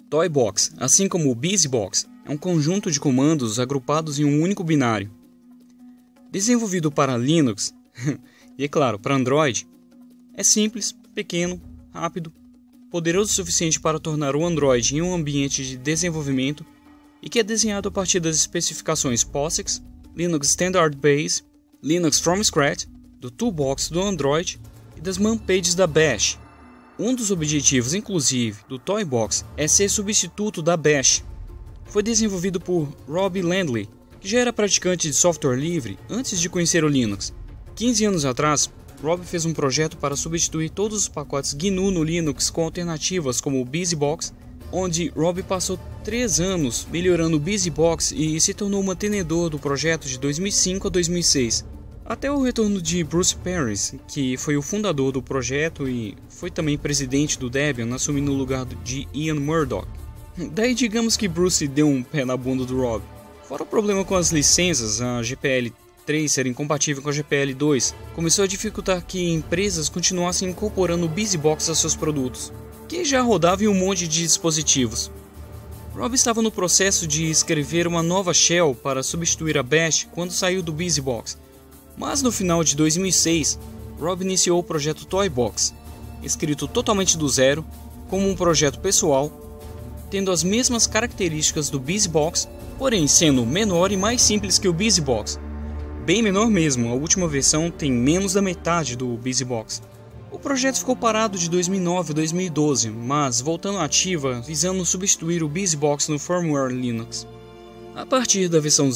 Toybox, assim como o BusyBox, é um conjunto de comandos agrupados em um único binário. Desenvolvido para Linux, e é claro, para Android, é simples, pequeno, rápido, poderoso o suficiente para tornar o Android em um ambiente de desenvolvimento e que é desenhado a partir das especificações POSIX, Linux Standard Base, Linux From Scratch, do Toolbox do Android e das manpages da Bash. Um dos objetivos, inclusive, do Toybox é ser substituto da Bash. Foi desenvolvido por Rob Landley, que já era praticante de software livre antes de conhecer o Linux. 15 anos atrás, Rob fez um projeto para substituir todos os pacotes GNU no Linux com alternativas como o BusyBox, onde Rob passou 3 anos melhorando o BusyBox e se tornou mantenedor do projeto de 2005 a 2006. Até o retorno de Bruce Parris, que foi o fundador do projeto e foi também presidente do Debian, assumindo o lugar de Ian Murdoch. Daí digamos que Bruce deu um pé na bunda do Rob. Fora o problema com as licenças, a GPL 3 ser incompatível com a GPL 2, começou a dificultar que empresas continuassem incorporando o BusyBox a seus produtos, que já rodava em um monte de dispositivos. Rob estava no processo de escrever uma nova shell para substituir a Bash quando saiu do BusyBox. Mas no final de 2006, Rob iniciou o projeto Toybox, escrito totalmente do zero, como um projeto pessoal, tendo as mesmas características do BusyBox, porém sendo menor e mais simples que o BusyBox. Bem menor mesmo, a última versão tem menos da metade do BusyBox. O projeto ficou parado de 2009 a 2012, mas voltando à ativa, visando substituir o BusyBox no firmware Linux. A partir da versão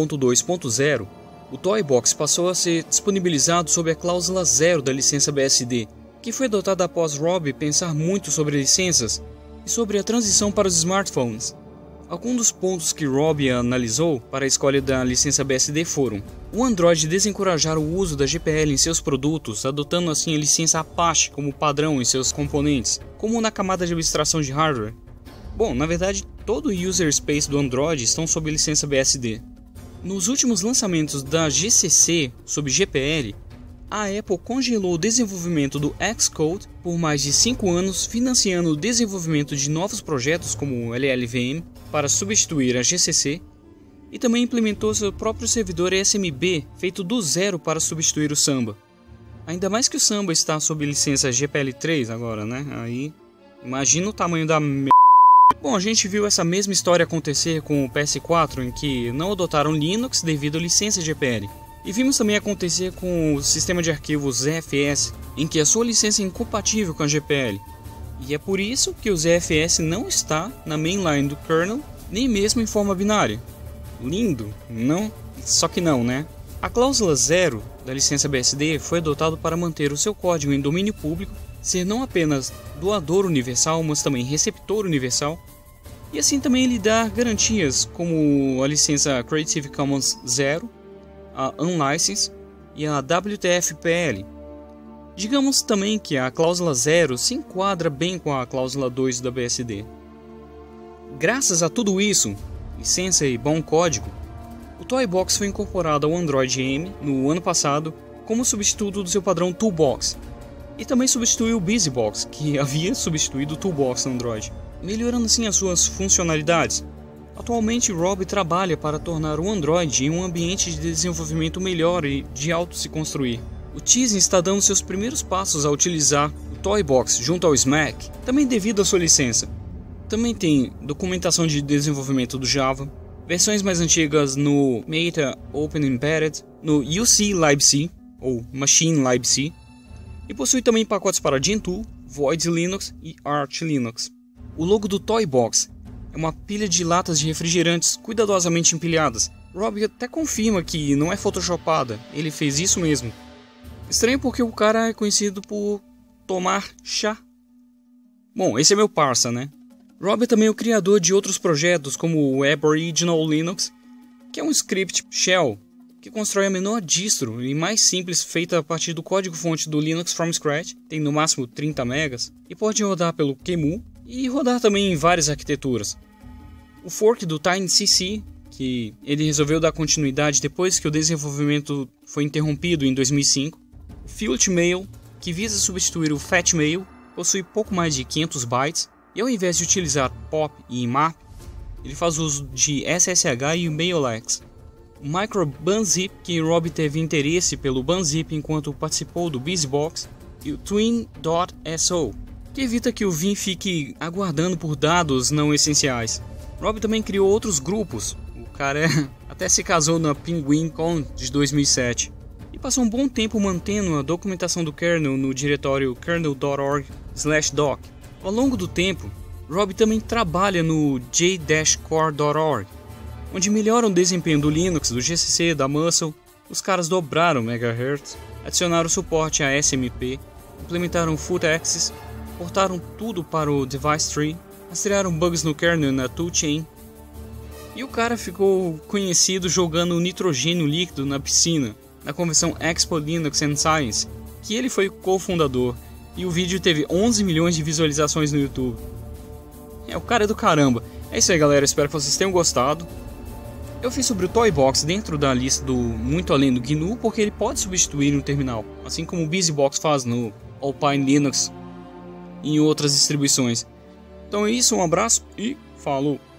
0.2.0, o Toybox passou a ser disponibilizado sob a cláusula 0 da licença BSD, que foi adotada após Rob pensar muito sobre licenças e sobre a transição para os smartphones. Alguns dos pontos que Rob analisou para a escolha da licença BSD foram: o Android desencorajar o uso da GPL em seus produtos, adotando assim a licença Apache como padrão em seus componentes, como na camada de abstração de hardware. Bom, na verdade, todo o user space do Android estão sob licença BSD. Nos últimos lançamentos da GCC sob GPL, a Apple congelou o desenvolvimento do Xcode por mais de 5 anos, financiando o desenvolvimento de novos projetos como o LLVM para substituir a GCC, e também implementou seu próprio servidor SMB feito do zero para substituir o Samba. Ainda mais que o Samba está sob licença GPL3 agora, né? Aí, imagina o tamanho da Bom, a gente viu essa mesma história acontecer com o PS4, em que não adotaram Linux devido à licença GPL. E vimos também acontecer com o sistema de arquivos ZFS, em que a sua licença é incompatível com a GPL. E é por isso que o ZFS não está na mainline do kernel, nem mesmo em forma binária. Lindo, não? Só que não, né? A cláusula 0 da licença BSD foi adotada para manter o seu código em domínio público, ser não apenas doador universal, mas também receptor universal, e assim também lhe dar garantias como a licença Creative Commons 0, a Unlicense e a WTF-PL. Digamos também que a cláusula 0 se enquadra bem com a cláusula 2 da BSD. Graças a tudo isso, licença e bom código, o Toybox foi incorporado ao Android M no ano passado como substituto do seu padrão Toolbox, e também substituiu o BusyBox, que havia substituído o Toolbox no Android, melhorando assim as suas funcionalidades. Atualmente, Rob trabalha para tornar o Android em um ambiente de desenvolvimento melhor e de auto se construir. O Tizen está dando seus primeiros passos a utilizar o Toybox junto ao Smack, também devido à sua licença. Também tem documentação de desenvolvimento do Java, versões mais antigas no Meta Open Embedded, no UC libc ou Machine libc, e possui também pacotes para Gentoo, Void Linux e Arch Linux. O logo do Toybox é uma pilha de latas de refrigerantes cuidadosamente empilhadas. Rob até confirma que não é photoshopada, ele fez isso mesmo. Estranho porque o cara é conhecido por tomar chá. Bom, esse é meu parça, né? Rob é também o criador de outros projetos como o Aboriginal Linux, que é um script shell que constrói a menor distro e mais simples feita a partir do código-fonte do Linux from scratch, tem no máximo 30 megas, e pode rodar pelo QEMU e rodar também em várias arquiteturas. O fork do TinyCC, que ele resolveu dar continuidade depois que o desenvolvimento foi interrompido em 2005. O Filtmail, que visa substituir o Fatmail, possui pouco mais de 500 bytes. E ao invés de utilizar POP e IMAP, ele faz uso de SSH e o MailX. O Micro Bunzip, que Rob teve interesse pelo Bunzip enquanto participou do BusyBox, e o Twin.so, que evita que o Vim fique aguardando por dados não essenciais. Rob também criou outros grupos, o cara até se casou na PenguinCon de 2007, e passou um bom tempo mantendo a documentação do kernel no diretório kernel.org/doc. Ao longo do tempo, Rob também trabalha no j-core.org, onde melhoram o desempenho do Linux, do GCC, da Muscle. Os caras dobraram MHz, adicionaram suporte a SMP, implementaram footaccess, portaram tudo para o device tree, rastrearam bugs no kernel na toolchain. E o cara ficou conhecido jogando nitrogênio líquido na piscina, na convenção Expo Linux and Science, que ele foi cofundador, e o vídeo teve 11 milhões de visualizações no YouTube. O cara é do caramba. É isso aí, galera, espero que vocês tenham gostado. Eu fiz sobre o Toybox dentro da lista do Muito Além do GNU, porque ele pode substituir no terminal, assim como o BusyBox faz no Alpine Linux e em outras distribuições. Então é isso, um abraço e falou!